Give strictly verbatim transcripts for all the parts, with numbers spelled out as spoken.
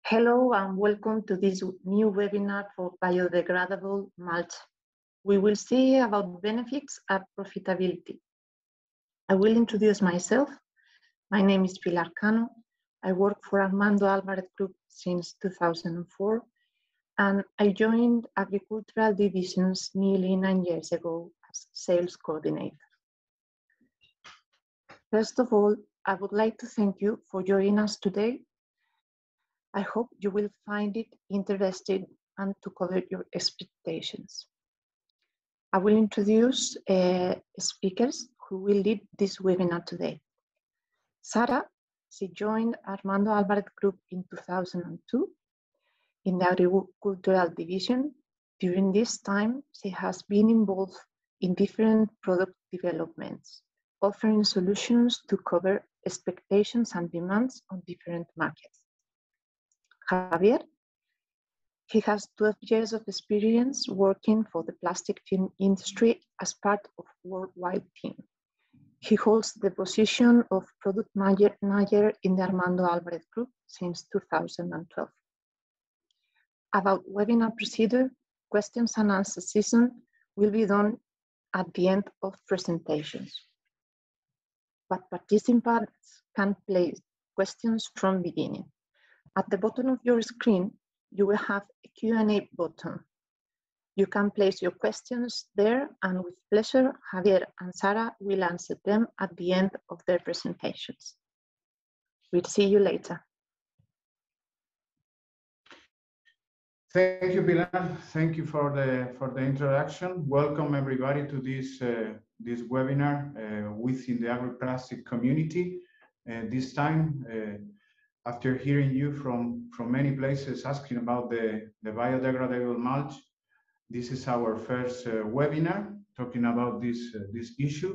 Hello and welcome to this new webinar for Biodegradable Mulch. We will see about benefits and profitability. I will introduce myself. My name is Pilar Cano. I work for Armando Alvarez Group since two thousand four, and I joined agricultural divisions nearly nine years ago as sales coordinator. First of all, I would like to thank you for joining us today. I hope you will find it interesting and to cover your expectations. I will introduce uh, speakers who will lead this webinar today. Sara, she joined Armando Alvarez Group in two thousand two in the agricultural division. During this time, she has been involved in different product developments, offering solutions to cover expectations and demands on different markets. Javier, he has twelve years of experience working for the plastic film industry as part of a worldwide team. He holds the position of product manager in the Armando Alvarez Group since two thousand twelve. About webinar procedure, questions and answer session will be done at the end of presentations. But participants can place questions from beginning. At the bottom of your screen, you will have a Q and A button. You can place your questions there, and with pleasure, Javier and Sara will answer them at the end of their presentations. We'll see you later. Thank you, Pilar. Thank you for the for the introduction. Welcome everybody to this uh, this webinar uh, within the agri-plastic community. Uh, this time, uh, after hearing you from from many places asking about the the biodegradable mulch, this is our first uh, webinar talking about this uh, this issue.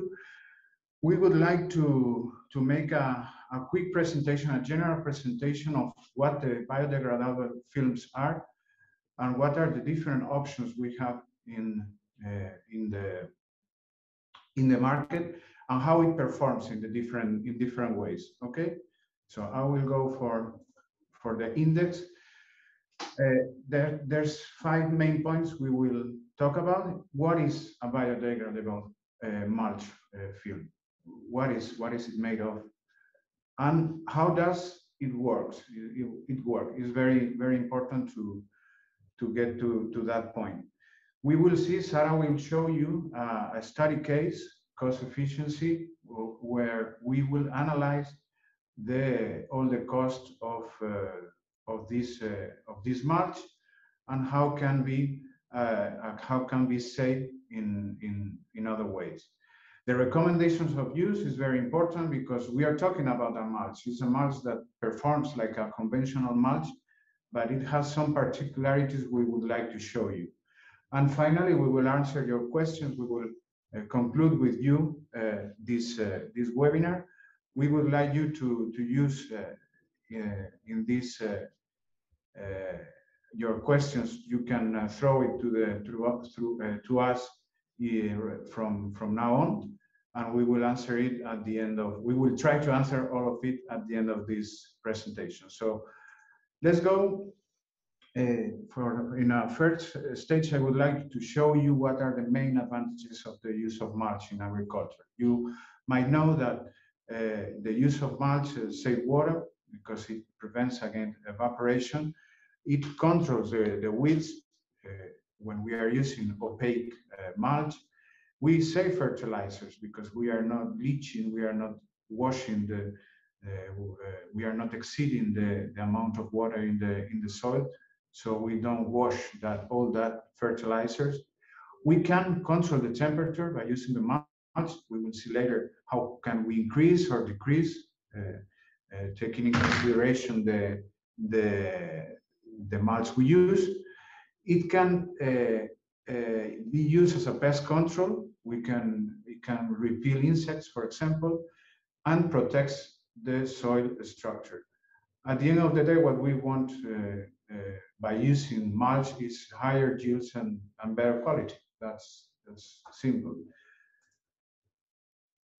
We would like to to make a, a quick presentation, a general presentation of what the biodegradable films are, and what are the different options we have in uh, in the in the market, and how it performs in the different in different ways. Okay, so I will go for for the index. Uh, there, there's five main points we will talk about. What is a biodegradable uh, mulch uh, film? What is what is it made of, and how does it works? It, it, it works. It's very very important to to get to, to that point. We will see, Sara will show you uh, a study case, cost efficiency, where we will analyze the all the cost of uh, of this uh, of this mulch, and how can we uh, how can we save in in in other ways. The recommendations of use is very important because we are talking about a mulch. It's a mulch that performs like a conventional mulch, but it has some particularities we would like to show you. And finally, we will answer your questions. We will uh, conclude with you uh, this, uh, this webinar. We would like you to, to use uh, uh, in this, uh, uh, your questions, you can uh, throw it to, the, through, through, uh, to us uh, from, from now on, and we will answer it at the end of, we will try to answer all of it at the end of this presentation. So let's go. Uh, for in our first stage, I would like to show you what are the main advantages of the use of mulch in agriculture. You might know that uh, the use of mulch uh, saves water because it prevents against evaporation. It controls the, the weeds uh, when we are using opaque uh, mulch. We save fertilizers because we are not bleaching, we are not washing the, uh, uh, we are not exceeding the, the amount of water in the in the soil. So we don't wash that all that fertilizers. We can control the temperature by using the mulch. We will see later how can we increase or decrease, uh, uh, taking in consideration the, the, the mulch we use. It can uh, uh, be used as a pest control. We can, it can repel insects, for example, and protects the soil structure. At the end of the day, what we want uh, uh, by using mulch is higher yields and, and better quality. That's, that's simple.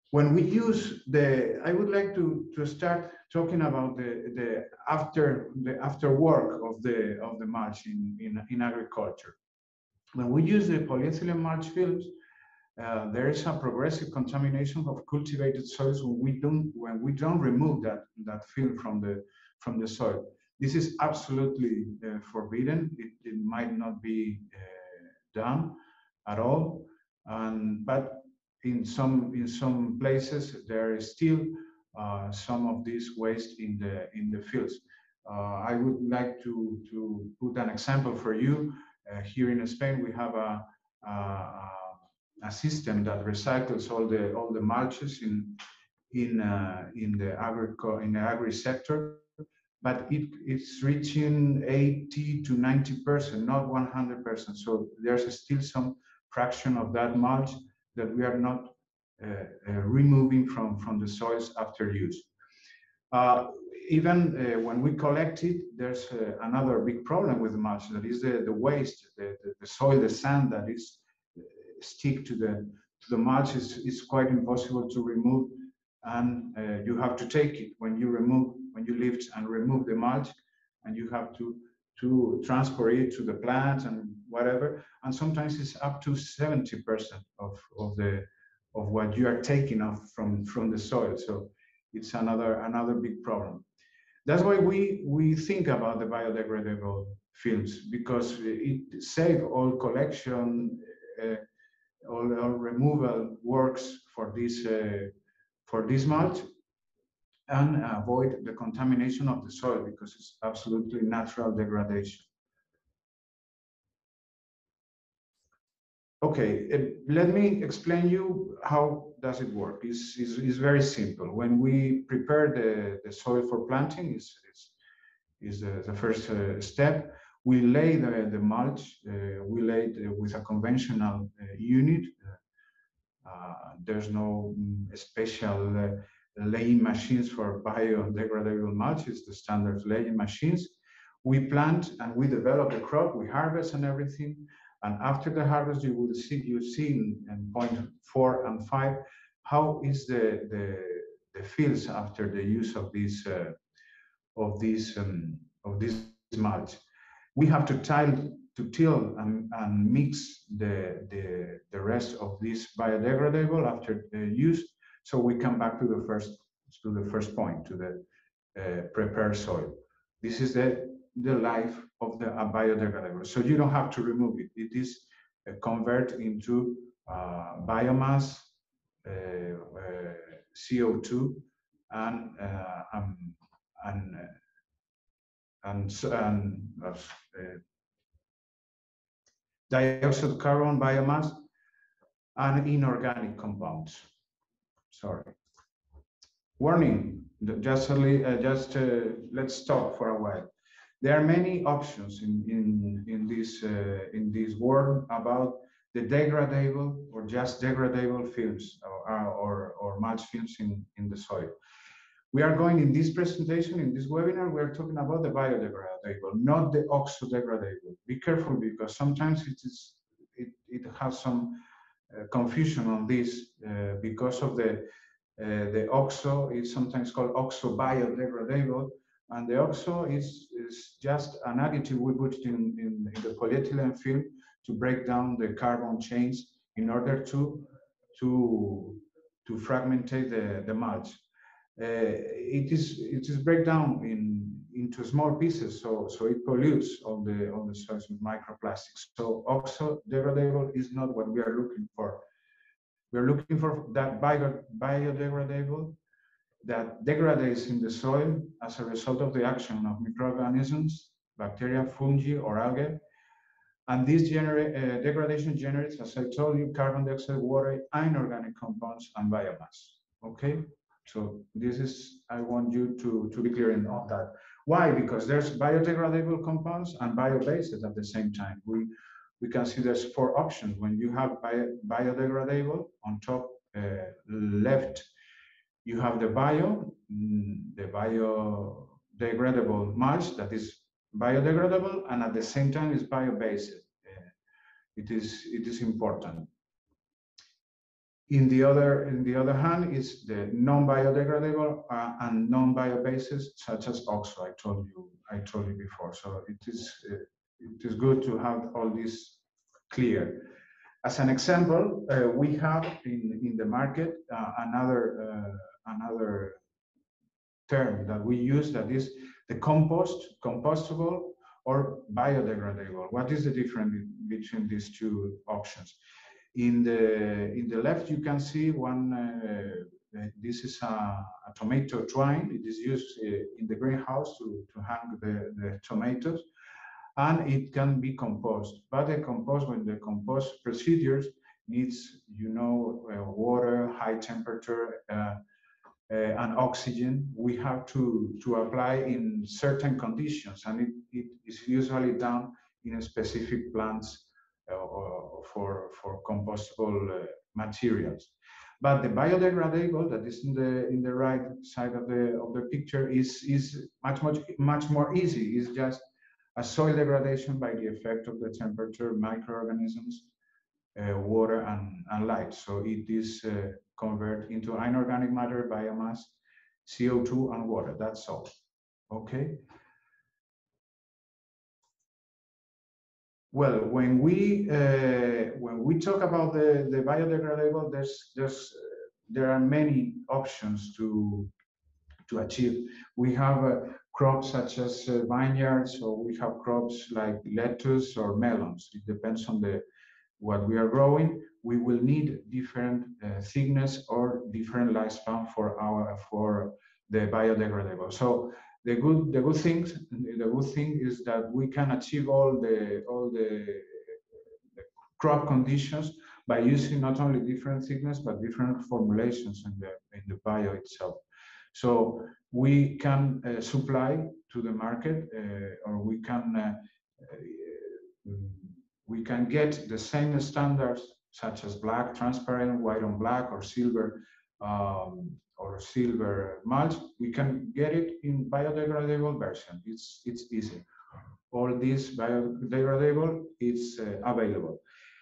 When we use the, I would like to, to start talking about the, the after the after work of the of the mulch in, in, in agriculture. When we use the polyethylene mulch films, uh, there is a progressive contamination of cultivated soils when we don't when we don't remove that that film from the from the soil. This is absolutely uh, forbidden. It, it might not be uh, done at all, and but in some in some places there is still uh, some of this waste in the in the fields. Uh, I would like to to put an example for you. Uh, here in Spain, we have a, a a system that recycles all the all the mulches in in uh, in the agri in the agri sector, but it it's reaching eighty to ninety percent, not one hundred percent. So there's still some fraction of that mulch that we are not uh, uh, removing from from the soils after use. Uh, even uh, when we collect it, there's uh, another big problem with the mulch, that is the, the waste, the, the, the soil, the sand that is uh, stick to the to the mulch is, is quite impossible to remove, and uh, you have to take it when you remove when you lift and remove the mulch, and you have to to transport it to the plant and whatever, and sometimes it's up to seventy percent of, of the of what you are taking off from from the soil. So it's another another big problem. That's why we we think about the biodegradable films, because it save all collection, uh, all, all removal works for this uh, for this mulch, and avoid the contamination of the soil, because it's absolutely natural degradation. Okay, uh, let me explain you how does it work. It's, it's, it's very simple. When we prepare the, the soil for planting, is is the, the first uh, step. We lay the, the mulch, uh, we lay it with a conventional uh, unit. Uh, there's no mm, special uh, laying machines for biodegradable mulch, it's the standard laying machines. We plant and we develop the crop, we harvest and everything. And after the harvest, you will see, you see in, in point four and five, how is the, the, the fields after the use of this uh, of this um, of this mulch. We have to tile to till and, and mix the, the the rest of this biodegradable after the use. So we come back to the first to the first point, to the uh, prepared soil. This is the the life of the uh, biodegradable. So you don't have to remove it. It is uh, convert into uh, biomass, uh, uh, C O two, and uh, um, and and, and uh, dioxide of carbon biomass and inorganic compounds. Sorry. Warning, just, uh, just uh, let's stop for a while. There are many options in, in, in, this, uh, in this world about the degradable or just degradable films, or, or, or mulch films in, in the soil. We are going in this presentation, in this webinar, we are talking about the biodegradable, not the oxo-degradable. Be careful, because sometimes it is it, it has some uh, confusion on this uh, because of the uh, the oxo is sometimes called oxo-biodegradable, and the oxo is, is just an additive we put in, in, in the polyethylene film to break down the carbon chains in order to to to fragmentate the, the mulch. Uh, it is it is break down in into small pieces, so so it pollutes all the all the soils with microplastics. So oxo degradable is not what we are looking for. We are looking for that bio, biodegradable that degrades in the soil as a result of the action of microorganisms, bacteria, fungi, or algae. And this generate, uh, degradation generates, as I told you, carbon dioxide, water, inorganic compounds, and biomass. Okay? So this is, I want you to, to be clear on that. Why? Because there's biodegradable compounds and bio-based at the same time. We, we can see there's four options. When you have bio, biodegradable, on top uh, left, you have the bio, mm, the biodegradable mulch that is biodegradable, and at the same time is bio-based. Uh, it is, it is important. In the other, in the other hand, is the non-biodegradable uh, and non-bio bases such as oxo. I told you, I told you before. So it is, uh, it is good to have all this clear. As an example, uh, we have in, in the market uh, another uh, another term that we use, that is the compost, compostable, or biodegradable. What is the difference between these two options? In the in the left, you can see one. Uh, uh, this is a, a tomato twine. It is used uh, in the greenhouse to, to hang the, the tomatoes, and it can be composed. But the compost, when the compost procedures needs, you know, uh, water, high temperature, uh, uh, and oxygen, we have to, to apply in certain conditions, and it, it is usually done in specific plants uh, for, for compostable uh, materials. But the biodegradable that is in the in the right side of the of the picture is is much much much more easy. It's just a soil degradation by the effect of the temperature, microorganisms, uh, water, and, and light. So it is uh, converted into inorganic matter, biomass, C O two, and water. That's all. Okay. Well, when we uh, when we talk about the, the biodegradable, there's there's uh, there are many options to to achieve. We have uh, crops such as uh, vineyards, or we have crops like lettuce or melons. It depends on the what we are growing. We will need different uh, thickness or different lifespan for our for the biodegradable. So the good the good thing the good thing is that we can achieve all the all the, the crop conditions by using not only different thickness but different formulations in the in the bio itself. So we can uh, supply to the market, uh, or we can uh, uh, we can get the same standards such as black, transparent, white on black, or silver, um, or silver mulch. We can get it in biodegradable version. It's it's easy. All this biodegradable is uh, available.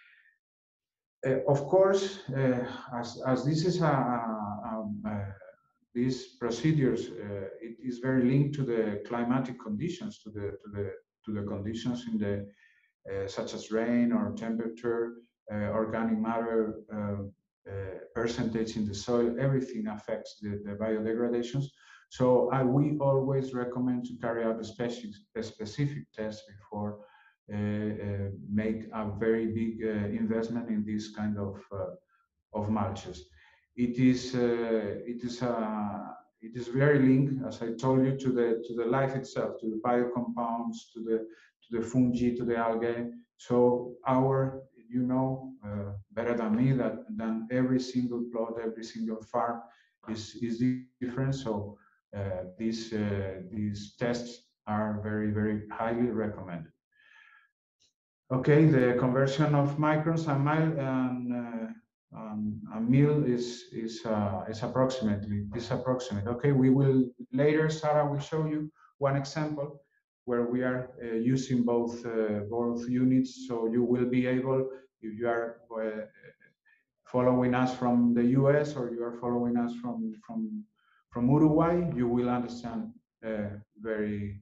Uh, of course, uh, as, as this is a, a, a these procedures, uh, it is very linked to the climatic conditions, to the to the to the conditions in the uh, such as rain or temperature, uh, organic matter, uh, uh, percentage in the soil. Everything affects the, the biodegradations. So I, we always recommend to carry out a specific a specific test before uh, uh, make a very big uh, investment in this kind of uh, of mulches. It is uh, it is uh, it is very linked, as I told you, to the to the life itself, to the biocompounds, to the to the fungi, to the algae. So our, you know, uh, better than me, that than every single plot, every single farm is is different. So uh, these uh, these tests are very very highly recommended. Okay, the conversion of microns and mile and uh, um, a mil is is uh, is approximately is approximate. Okay, we will later. Sara will show you one example where we are uh, using both uh, both units. So you will be able, if you are uh, following us from the U S or you are following us from from from Uruguay, you will understand uh, very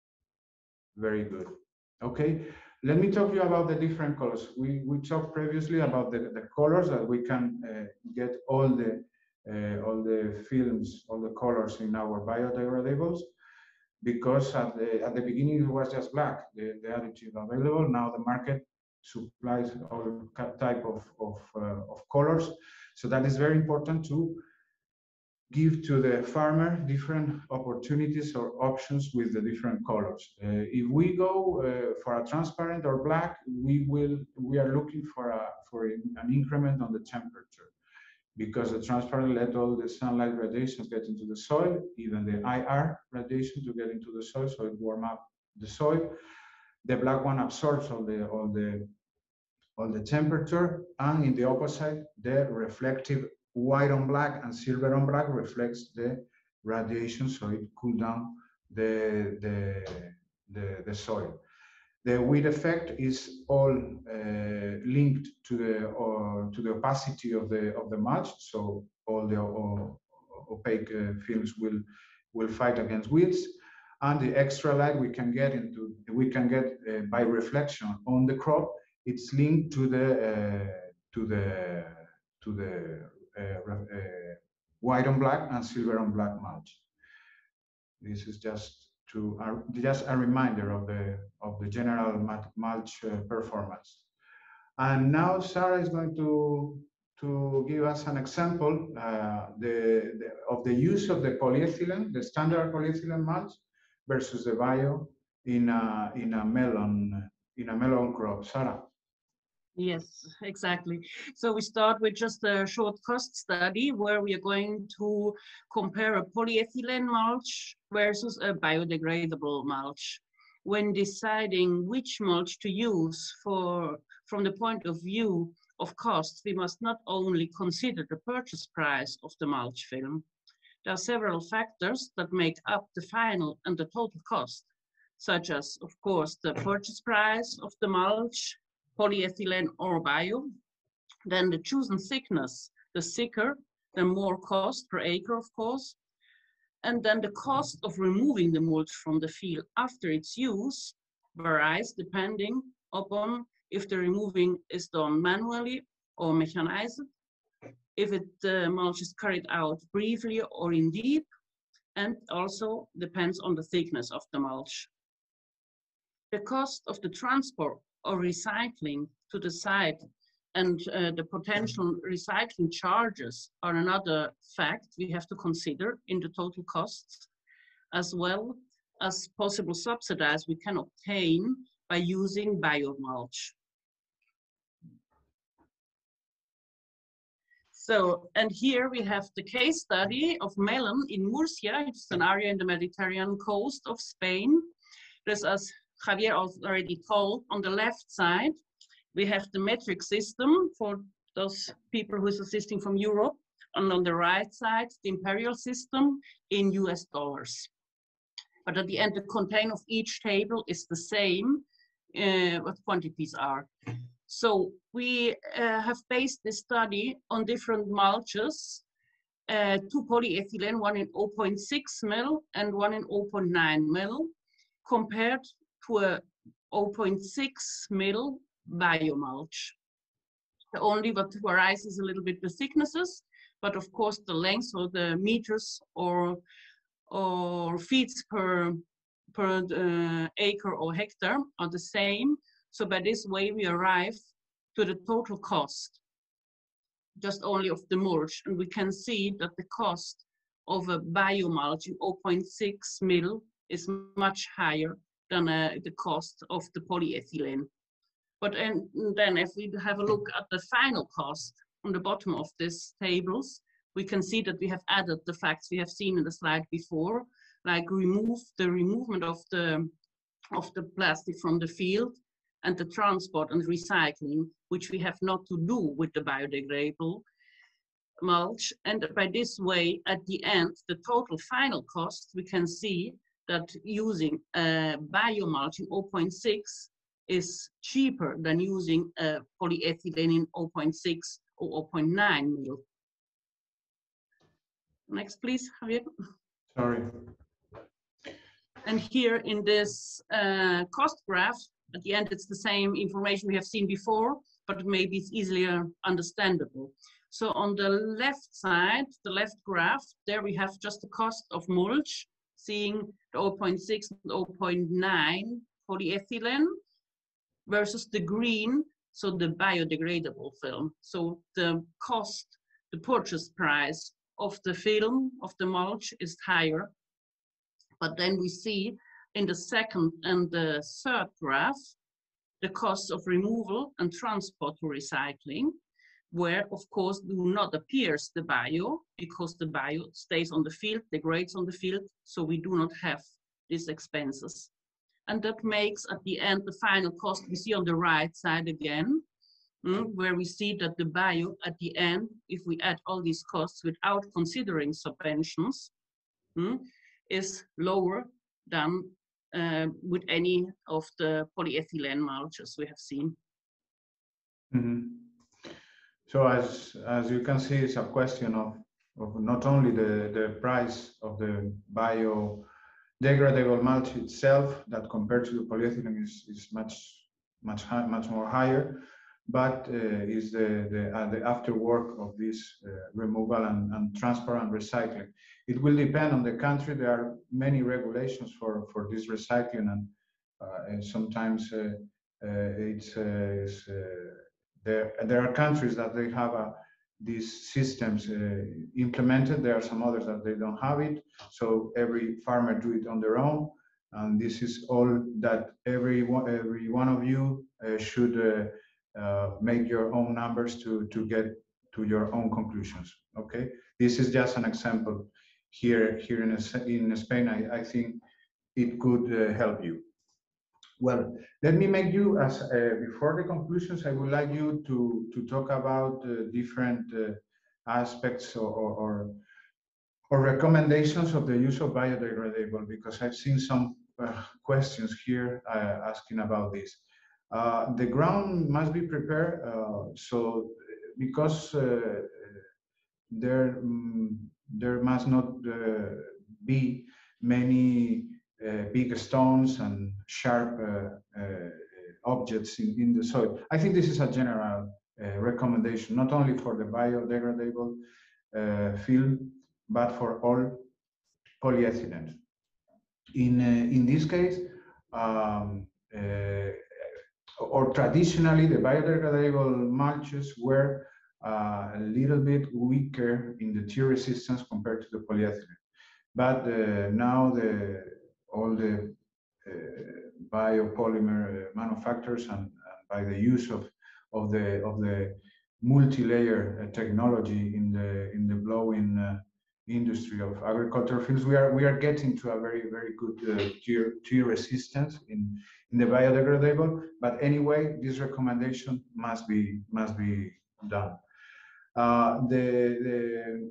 very good. Okay, let me talk to you about the different colors. We, we talked previously about the, the colors that we can uh, get all the uh, all the films, all the colors in our biodegradables, because at the, at the beginning it was just black, the, the additive available. Now the market supplies all type of, of, uh, of colors. So that is very important to give to the farmer different opportunities or options with the different colors. Uh, if we go uh, for a transparent or black, we will we are looking for a for an increment on the temperature, because the transparent let all the sunlight radiations get into the soil, even the I R radiation to get into the soil, so it warm up the soil. The black one absorbs all the all the all the temperature, and in the opposite, the reflective white on black and silver on black reflects the radiation, so it cool down the, the, the, the soil. The weed effect is all uh, linked to the or to the opacity of the of the mulch. So all the o opaque uh, films will will fight against weeds, and the extra light we can get into we can get uh, by reflection on the crop. It's linked to the uh, to the to the uh, uh, white on black and silver on black mulch. This is just to uh, just a reminder of the of the general mulch uh, performance. And now Sara is going to to give us an example uh, the, the, of the use of the polyethylene, the standard polyethylene mulch, versus the bio in a in a melon in a melon crop. Sara. Yes, exactly. So we start with just a short cost study where we are going to compare a polyethylene mulch versus a biodegradable mulch. When deciding which mulch to use for, from the point of view of cost, we must not only consider the purchase price of the mulch film. There are several factors that make up the final and the total cost, such as, of course, the purchase price of the mulch, polyethylene or bio, then the chosen thickness, the thicker, the more cost per acre, of course, and then the cost of removing the mulch from the field after its use varies depending upon if the removing is done manually or mechanized, if it uh, mulch is carried out briefly or in deep, and also depends on the thickness of the mulch. The cost of the transport or recycling to the site and uh, the potential recycling charges are another fact we have to consider in the total costs, as well as possible subsidies we can obtain by using biomulch. So, and here we have the case study of melon in Murcia. It's an area in the Mediterranean coast of Spain. There's, as Javier already told, on the left side, we have the metric system for those people who is assisting from Europe. And on the right side, the imperial system in U S dollars. But at the end, the content of each table is the same, uh, what quantities are. So we uh, have based this study on different mulches, uh, two polyethylene, one in zero point six mil and one in zero point nine mil, compared to a zero point six mil biomulch. The only what varies is a little bit the thicknesses, but of course the length or the meters or or feet per per uh, acre or hectare are the same. So by this way we arrive to the total cost just only of the mulch, and we can see that the cost of a biomulch in zero point six mil is much higher than uh, the cost of the polyethylene. But and then if we have a look at the final cost on the bottom of these tables, we can see that we have added the facts we have seen in the slide before, like remove the removement of the, of the plastic from the field and the transport and recycling, which we have not to do with the biodegradable mulch. And by this way, at the end, the total final cost, we can see that using a biomulch in zero point six is cheaper than using a polyethylene in zero point six or zero point nine mil. Next, please, Javier. Sorry. And here in this uh, cost graph, at the end, it's the same information we have seen before, but maybe it's easier understandable. So on the left side, the left graph, there we have just the cost of mulch, seeing the zero point six and zero point nine polyethylene versus the green, so the biodegradable film. So the cost, the purchase price of the film, of the mulch is higher. But then we see in the second and the third graph, the costs of removal and transport to recycling, where of course do not appears the bio, because the bio stays on the field, degrades on the field, so we do not have these expenses. And that makes at the end the final cost we see on the right side again, mm, where we see that the bio at the end, if we add all these costs without considering subventions, mm, is lower than uh, with any of the polyethylene mulches we have seen. Mm-hmm. So as as you can see, it's a question of, of not only the, the price of the biodegradable mulch itself, that compared to the polyethylene is, is much much high, much more higher, but uh, is the the, uh, the after work of this uh, removal and, and transfer and recycling. It will depend on the country. There are many regulations for for this recycling, and, uh, and sometimes uh, uh, it's, uh, it's uh, there. There are countries that they have a, these systems uh, implemented. There are some others that they don't have it. So every farmer do it on their own. And this is all that every one, every one of you uh, should uh, uh, make your own numbers to, to get to your own conclusions, okay? This is just an example here, here in, in Spain. I, I think it could uh, help you. Well, let me make you, as uh, before the conclusions, I would like you to, to talk about uh, different uh, aspects or, or, or recommendations of the use of biodegradable, because I've seen some uh, questions here uh, asking about this. Uh, the ground must be prepared, uh, so because uh, there, um, there must not uh, be many uh, big stones and sharp uh, uh, objects in, in the soil. I think this is a general uh, recommendation, not only for the biodegradable uh, field, but for all polyethylene. In, uh, in this case, um, uh, or traditionally, the biodegradable mulches were uh, a little bit weaker in the tear resistance compared to the polyethylene. But uh, now the, all the uh, biopolymer manufacturers and, and by the use of, of the, of the multi-layer technology in the, in the blowing uh, industry of agricultural fields, we are we are getting to a very very good uh, tear, tear resistance in in the biodegradable. But anyway, this recommendation must be must be done. Uh, the the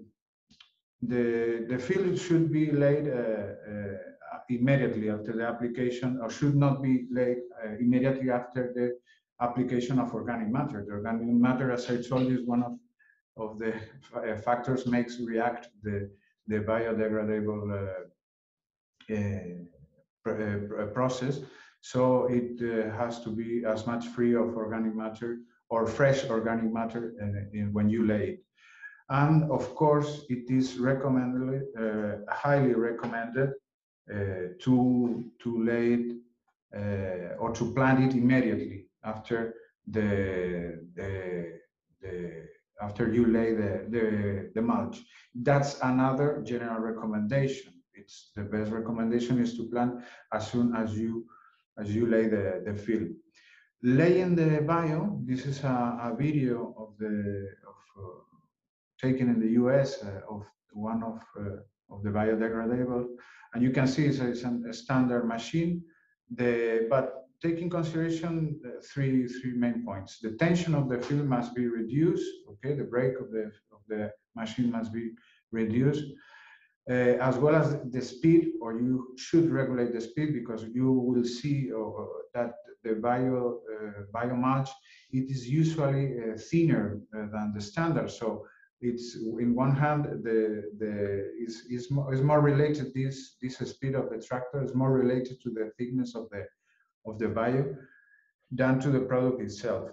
the the field should be laid uh, uh, immediately after the application, or should not be laid uh, immediately after the application of organic matter. The organic matter, as I told you, is one of of the factors makes react the, the biodegradable uh, uh, process. So it uh, has to be as much free of organic matter or fresh organic matter in, in, when you lay it. And of course, it is recommended, uh, highly recommended uh, to, to lay it uh, or to plant it immediately after the, the, the after you lay the, the, the mulch. That's another general recommendation. It's the best recommendation is to plant as soon as you as you lay the, the field. Laying the bio, this is a, a video of the of uh, taken in the U S uh, of one of uh, of the biodegradable, and you can see it's, it's a standard machine. The but take in consideration uh, three three main points. The tension of the field must be reduced. Okay, the brake of the of the machine must be reduced, uh, as well as the speed. Or you should regulate the speed, because you will see uh, that the bio uh, bio mulch, it is usually uh, thinner uh, than the standard. So it's in one hand the the is is more, is more related this this speed of the tractor is more related to the thickness of the of the bio than to the product itself,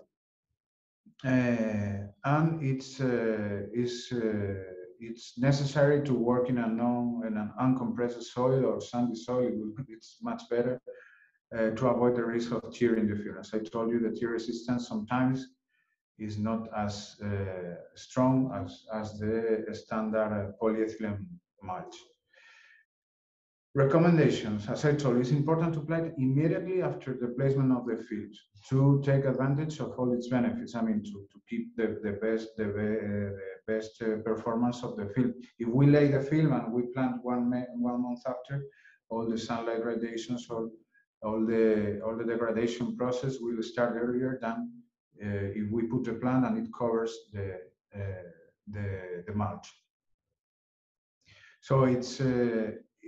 uh, and it's uh, is uh, it's necessary to work in a non in an uncompressed soil or sandy soil. It's much better uh, to avoid the risk of tear in the field. As I told you, the tear resistance sometimes is not as uh, strong as as the standard uh, polyethylene mulch. Recommendations, as I told you, it's important to plant immediately after the placement of the field to take advantage of all its benefits. I mean, to, to keep the, the best the, uh, the best uh, performance of the field. If we lay the field and we plant one one month after, all the sunlight radiations, all all the all the degradation process will start earlier than uh, if we put the plant and it covers the uh, the the mulch. So it's uh,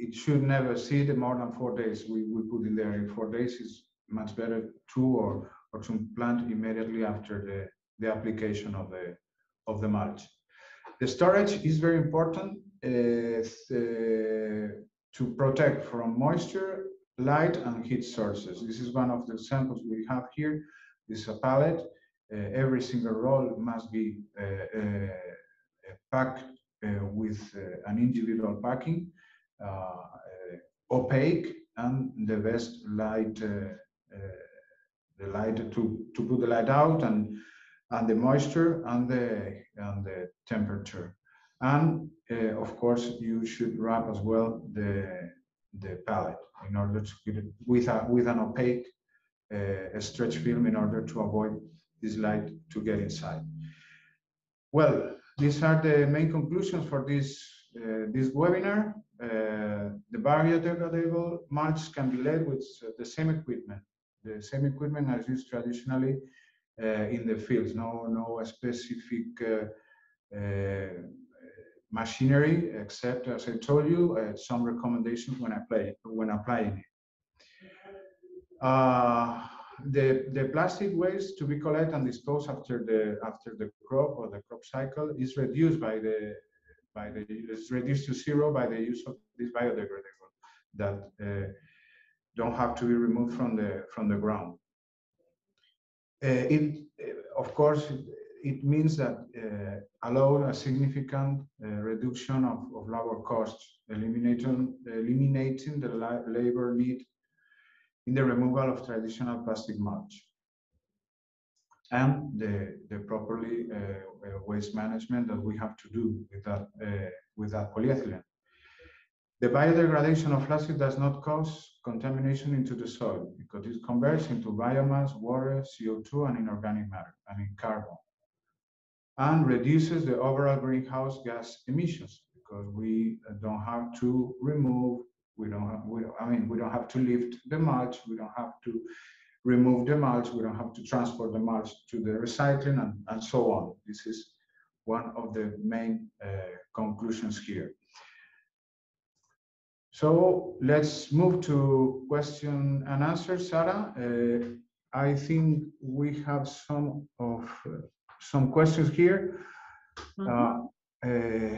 it should never sit more than four days. We, we put in there in four days is much better two or, or to plant immediately after the, the application of the, of the mulch. The storage is very important uh, to protect from moisture, light and heat sources. This is one of the examples we have here. This is a pallet. Uh, every single roll must be uh, uh, packed uh, with uh, an individual packing, uh, uh, opaque, and the best light, uh, uh, the light to, to put the light out and and the moisture and the and the temperature. And uh, of course, you should wrap as well the the pallet in order to get it with a with an opaque uh, stretch film in order to avoid this light to get inside. Well, these are the main conclusions for this uh, this webinar. Uh, the biodegradable mulch can be led with the same equipment, the same equipment as used traditionally uh, in the fields. No, no specific uh, uh, machinery, except, as I told you, uh, some recommendations when apply when applying it. Uh, the the plastic waste to be collected and disposed after the after the crop or the crop cycle is reduced by the by the is reduced to zero by the use of this biodegradable that uh, don't have to be removed from the from the ground. Uh, it of course it, it means that uh, allow a significant uh, reduction of, of labor costs, eliminating eliminating the labor need in the removal of traditional plastic mulch, and the, the properly uh, waste management that we have to do with that, uh, with that polyethylene. The biodegradation of plastic does not cause contamination into the soil because it converts into biomass, water, C O two, and inorganic matter, I mean carbon, and reduces the overall greenhouse gas emissions because we don't have to remove We don't have, we don't, I mean, we don't have to lift the mulch, we don't have to remove the mulch, we don't have to transport the mulch to the recycling and, and so on. This is one of the main uh, conclusions here. So let's move to question and answer, Sara. Uh, I think we have some of uh, some questions here. Mm-hmm. uh, uh,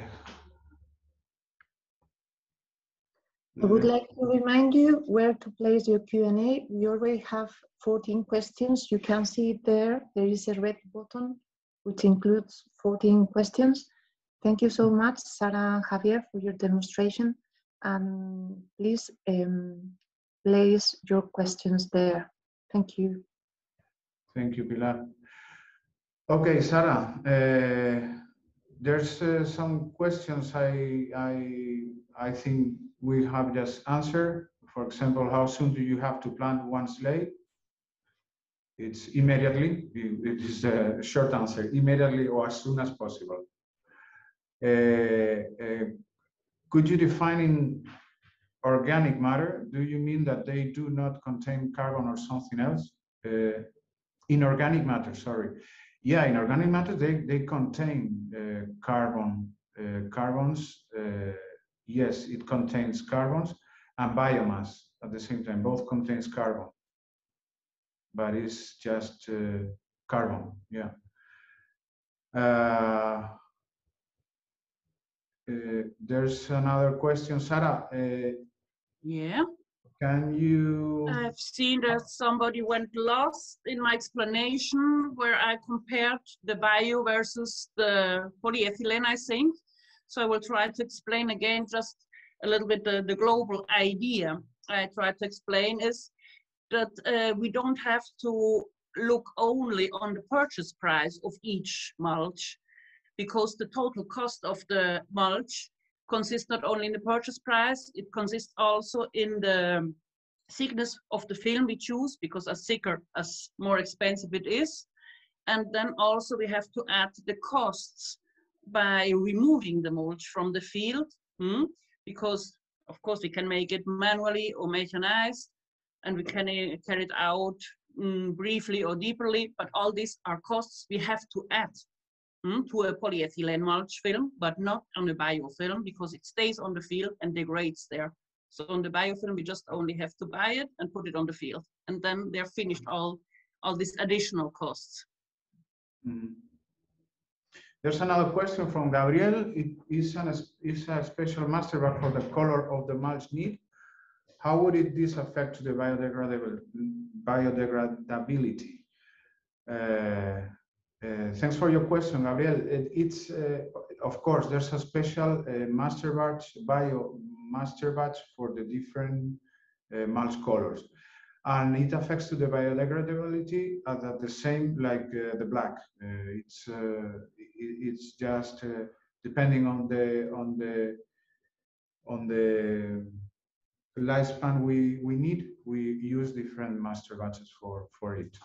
I would like to remind you where to place your Q and A. We already have fourteen questions. You can see it there. There is a red button which includes fourteen questions. Thank you so much, Sara and Javier, for your demonstration. And please um, place your questions there. Thank you. Thank you, Pilar. Okay, Sara, uh, there's uh, some questions I, I, I think we have just answered. For example, how soon do you have to plant one slate? It's immediately. It is a short answer, immediately or as soon as possible. Uh, uh, could you define in organic matter? Do you mean that they do not contain carbon or something else? Uh, inorganic matter, sorry. Yeah, in organic matter, they, they contain uh, carbon, uh, carbons. Uh, yes, it contains carbons and biomass at the same time. Both contains carbon, but it's just uh, carbon, yeah. Uh, uh, there's another question, Sara. Uh, yeah. Can you? I've seen that somebody went lost in my explanation where I compared the bio versus the polyethylene, I think. So I will try to explain again just a little bit the, the global idea I try to explain is that uh, we don't have to look only on the purchase price of each mulch, because the total cost of the mulch consists not only in the purchase price, it consists also in the thickness of the film we choose, because as thicker, as more expensive it is. And then also we have to add the costs by removing the mulch from the field, hmm? because of course we can make it manually or mechanized, and we can uh, carry it out um, briefly or deeply, but all these are costs we have to add hmm, to a polyethylene mulch film, but not on a biofilm, because it stays on the field and degrades there. So on the biofilm, we just only have to buy it and put it on the field. And then they're finished all, all these additional costs. Mm-hmm. There's another question from Gabriel. It is, an, is a special master bar for the color of the mulch need. How would it this affect the biodegradable biodegradability? Uh, uh, thanks for your question, Gabriel. It, it's uh, of course there's a special uh, master batch bio master batch for the different uh, mulch colors, and it affects to the biodegradability at, at the same like uh, the black. Uh, it's uh, it, it's just uh, depending on the on the on the lifespan we we need. We use different master batches for for it.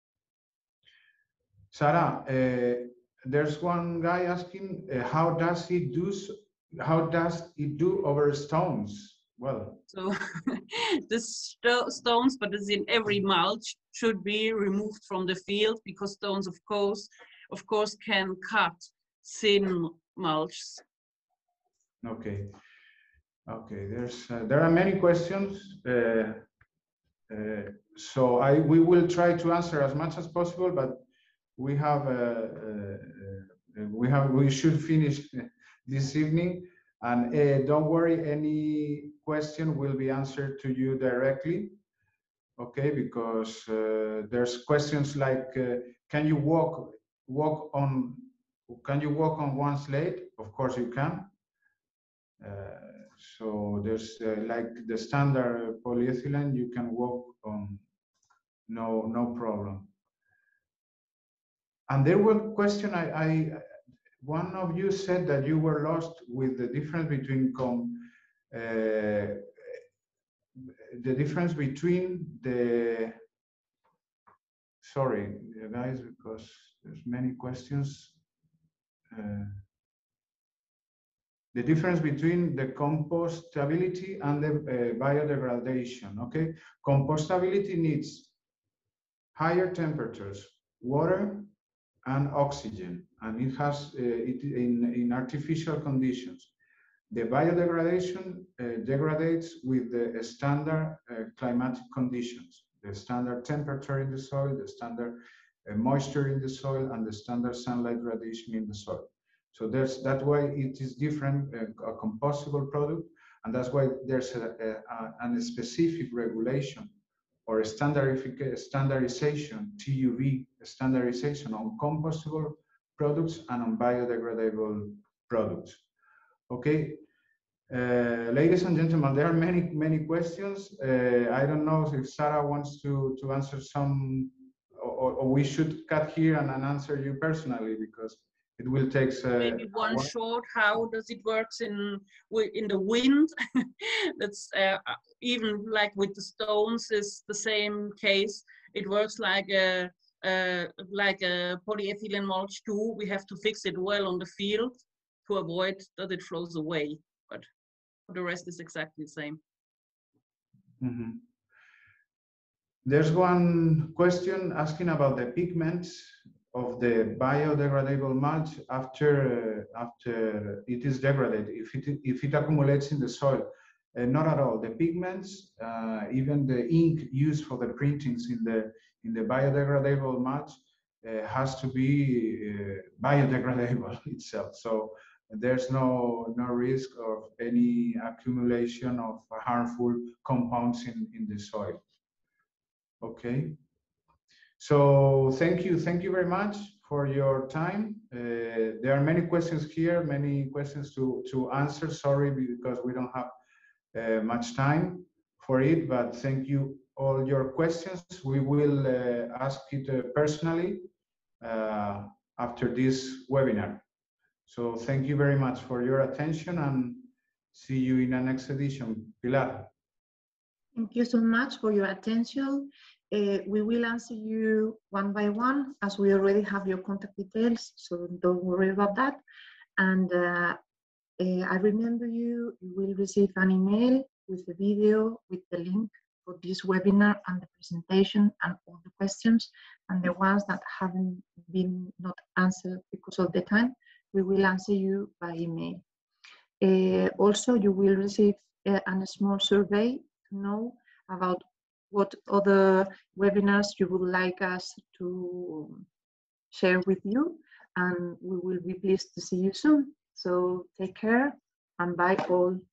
Sara, uh, there's one guy asking uh, how does it do how does it do over stones? Well, so the st stones, but it's in every mulch, should be removed from the field, because stones, of course, of course, can cut thin mulches. Okay. Okay. There's uh, there are many questions, uh, uh, so I we will try to answer as much as possible, but we have uh, uh, uh, we have we should finish this evening. And uh, don't worry, any question will be answered to you directly, okay? Because uh, there's questions like, uh, can you walk walk on can you walk on one slate? Of course you can. Uh, so there's uh, like the standard polyethylene, you can walk on, no no problem. And there were question I. I One of you said that you were lost with the difference between com, uh, the difference between the. Sorry, guys, because there's many questions. Uh, the difference between the compostability and the uh, biodegradation. Okay, compostability needs higher temperatures, water, and oxygen, and it has uh, it in, in artificial conditions. The biodegradation uh, degrades with the standard uh, climatic conditions, the standard temperature in the soil, the standard uh, moisture in the soil, and the standard sunlight radiation in the soil. So there's that way it is different, uh, a compostable product, and that's why there's a, a, a specific regulation or a standardization, T U V standardization on compostable products and on biodegradable products. Okay, uh, ladies and gentlemen, there are many, many questions. Uh, I don't know if Sara wants to, to answer some, or, or we should cut here and, and answer you personally, because it will take uh, maybe one short. How does it works in in the wind? That's uh, even like with the stones is the same case. It works like a uh, like a polyethylene mulch too. We have to fix it well on the field to avoid that it flows away. But for the rest is exactly the same. Mm-hmm. There's one question asking about the pigments of the biodegradable mulch after uh, after it is degraded, if it if it accumulates in the soil. Uh, not at all. The pigments, uh, even the ink used for the printings in the in the biodegradable mulch, uh, has to be uh, biodegradable itself. So there's no no risk of any accumulation of harmful compounds in in the soil. Okay. So thank you, thank you very much for your time. Uh, there are many questions here, many questions to, to answer. Sorry, because we don't have uh, much time for it, but thank you all your questions. We will uh, ask it uh, personally uh, after this webinar. So thank you very much for your attention, and see you in the next edition. Pilar. Thank you so much for your attention. Uh, we will answer you one by one, as we already have your contact details, so don't worry about that. And uh, uh, I remember you, you will receive an email with the video, with the link for this webinar and the presentation and all the questions, and the ones that haven't been not answered because of the time, we will answer you by email. Uh, also, you will receive uh, and a small survey to know about what other webinars you would like us to share with you, and we will be pleased to see you soon. So take care and bye all.